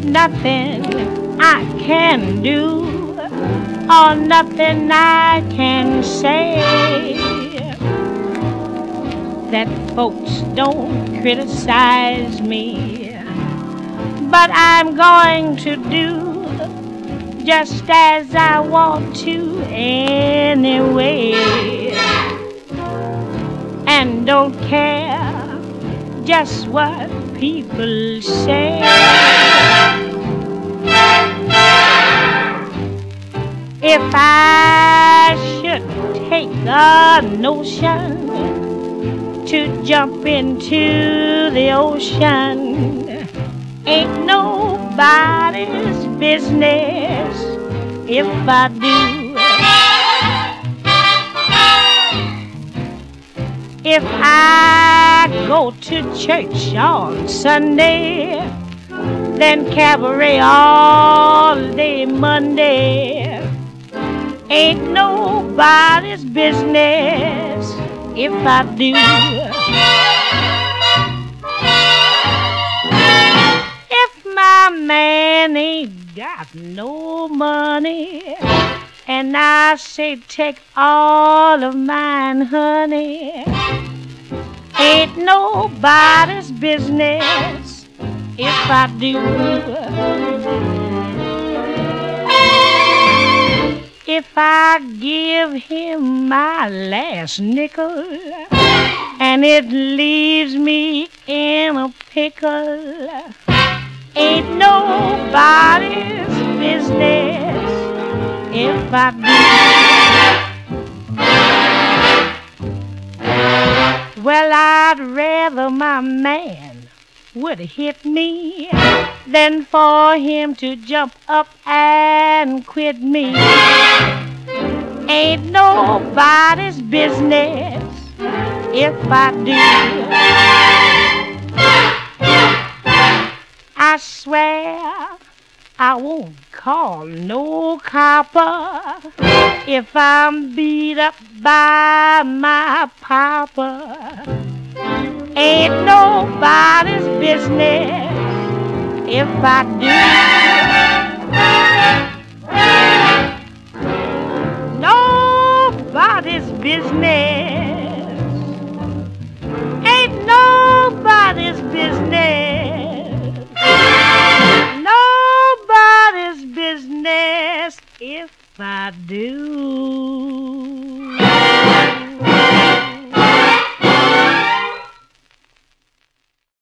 nothing I can do, or nothing I can say that folks don't criticize me. But I'm going to do just as I want to anyway, and don't care just what people say. If I should take a notion to jump into the ocean, ain't nobody's business if I do. If I go to church on Sunday, then cabaret all day Monday, ain't nobody's business if I do. If my man ain't got no money, and I say take all of mine, honey, ain't nobody's business if I do. If I give him my last nickel and it leaves me in a pickle, ain't nobody's business if I do. Well, I'd rather my man would hit me than for him to jump up and quit me. Ain't nobody's business if I do. I swear I won't call no copper if I'm beat up by my papa. Ain't nobody's business if I do. Nobody's business. Ain't nobody's business. Nobody's business if I do.